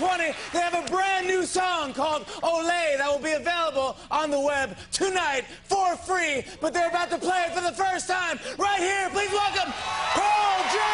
2020, they have a brand new song called Olé that will be available on the web tonight for free. But they're about to play it for the first time right here. Please welcome Pearl Jam!